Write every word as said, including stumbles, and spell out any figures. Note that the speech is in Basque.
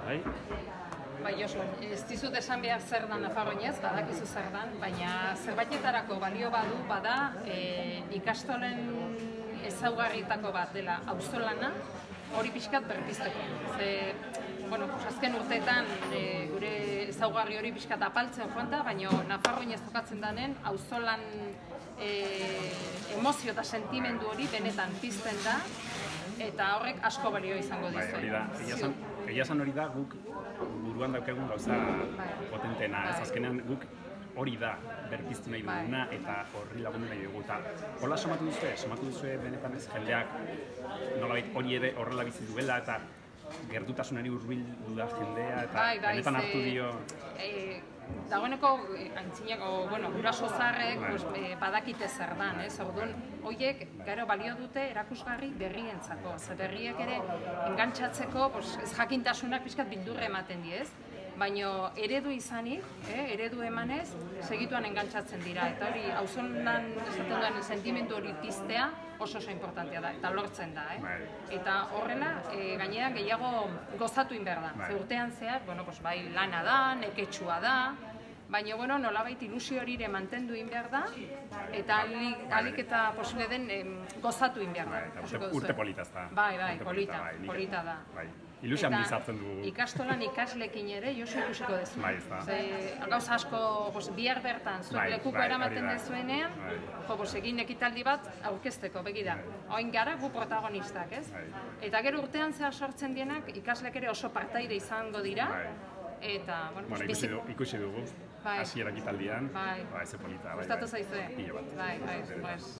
Bai? Bai, Josu, ez dizut esan behar zer dan Nafarroinez, badakizu zer dan, baina zerbaitetarako balio badu bada e, ikastolen ezaugarrietako bat dela auzolana, hori pixkat berpizteko. Ze, bueno, azken urteetan e, gure ezaugarri hori pixkat apaltzen joan da, baina Nafarroinez tokatzen danen auzolan e, emozio eta sentimendu hori benetan pizten da, eta horrek asko balio izango dizu. Bai, hori da, egia esan, egia esan hori da guk buruan daukagun gauza potentena, ez azkenean guk hori da berpiztu nahi duguna eta horri lagundu nahi dugu. Eta hola somatu duzue, somatu duzue benetan ez jendeak nolabait hori ere horrela bizi duela eta gertutasunari hurbildu da jendea eta benetan hartu dio... Dagoeneko aintzineko, bueno, guraso zaharrek badakite zer dan, ez? Orduan, horiek gero balio dute erakusgarri berrientzako. Ze berriek ere engantzatzeko ez jakintasunak pixkat bildurre ematen di, ez? Baina eredu izanik, eredu emanez, segituan engantzatzen dira. Eta hori, auzolan esaten duen sentimendu hori piztea oso oso importantea da, eta lortzen da. Eta horrela, gainera gehiago gozatu inber da. Ze urtean zehar, bai lana da, neketsua da, baina bueno, nolabait ilusio hori ere mantendu inber da, eta alik eta posible den gozatu inber da. Urte politaz da. Bai, bai, polita, polita da. Ilusian bizatzen dugu. Ikastolan ikaslekin ere, Josu ikusiko dezu. Bai, ez da. Gauza asko, bihar bertan, zuek lekuko eramaten dezuenean, egin ekitaldi bat aurkezteko, begida. Oin gara gu protagonistak, ez? Eta gero urtean zehar sortzen dienak, ikaslek ere oso partaide izango dira. Eta, bueno, ikusi dugu, hasiera ekitaldian, ba, eze polita. Gustatu zaizue? Pilo bat. Bai, bai,